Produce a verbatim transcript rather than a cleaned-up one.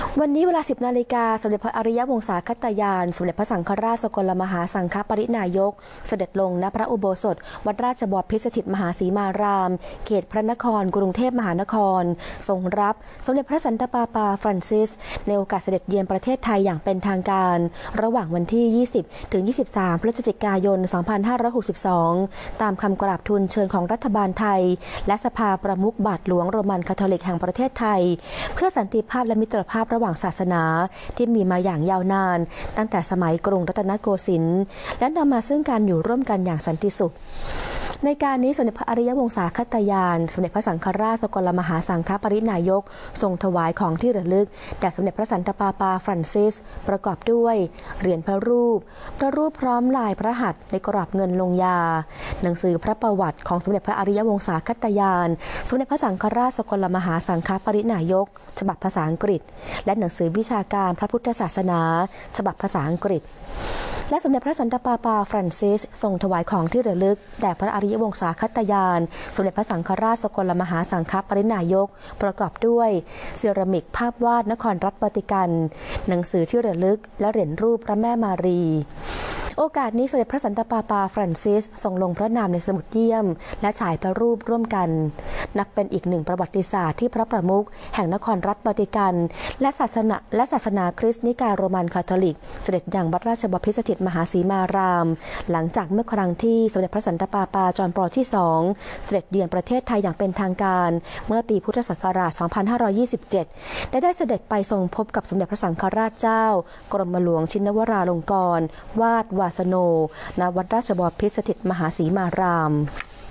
วันนี้เวลา สิบ นาฬิกาสมเด็จพระอริยวงศาคตยานสมเด็จพระสังฆราชสกลมหาสังฆปรินายกเสด็จลงณพระอุโบสถวัดราชบพิตรสถิตมหาสีมารามเขตพระนครกรุงเทพมหานครทรงรับสมเด็จพระสันตะปาปาฟรานซิสในโอกาสเสด็จเยือนประเทศไทยอย่างเป็นทางการระหว่างวันที่ ยี่สิบ ถึง ยี่สิบสาม พฤศจิกายน สองพันห้าร้อยหกสิบสอง ตามคำกราบทูลเชิญของรัฐบาลไทยและสภาประมุขบาทหลวงโรมันคาทอลิกแห่งประเทศไทยเพื่อสันติภาพและมิตรภาพระหว่างศาสนาที่มีมาอย่างยาวนานตั้งแต่สมัยกรุงรัตนโกสินทร์และนำมาซึ่งการอยู่ร่วมกันอย่างสันติสุขในการนี้สมเด็จพระอริยวงศาคตยานสมเด็จพระสังฆราชสกลมหาสังฆปรินายกทรงถวายของที่ระลึกแด่สมเด็จพระสันตะปาปาฟรานซิสประกอบด้วยเหรียญพระรูปพระรูปพร้อมลายพระหัตถ์ในกรอบเงินลงยาหนังสือพระประวัติของสมเด็จพระอริยวงศาคตยานสมเด็จพระสังฆราชสกลมหาสังฆปรินายกฉบับภาษาอังกฤษและหนังสือวิชาการพระพุทธศาสนาฉบับภาษาอังกฤษและสมเด็จพระสันตะปาปาฟรานซิสทรงถวายของที่ระลึกแด่พระอริยวงศาคตยานสมเด็จพระสังฆราชสกลมหาสังฆปรินายกประกอบด้วยเซรามิกภาพวาดนครรัฐวาติกันหนังสือที่ระลึกและเหรียญรูปพระแม่มารีโอกาสนี้สมเด็จพระสันตะปาปาฟรานซิสทรงลงพระนามในสมุดเยี่ยมและฉายพระรูปร่วมกันนับเป็นอีกหนึ่งประวัติศาสตร์ที่พระประมุขแห่งนครรัฐวาติกันและศาสนาและศาสนาคริสต์นิกายโรมันคาทอลิกเสด็จยังวัดราชบพิตรสถิตมหาสีมารามหลังจากเมื่อครั้งที่สมเด็จพระสันตะปาปาจอห์นปอลที่สองเสด็จเยือนประเทศไทยอย่างเป็นทางการเมื่อปีพุทธศักราช สองพันห้าร้อยยี่สิบเจ็ด ได้ได้เสด็จไปทรงพบกับสมเด็จพระสังฆราชเจ้ากรมหลวงชินวราลงกรณ์วาดวาสโนณวัดราชบพิตรสถิตมหาสีมาราม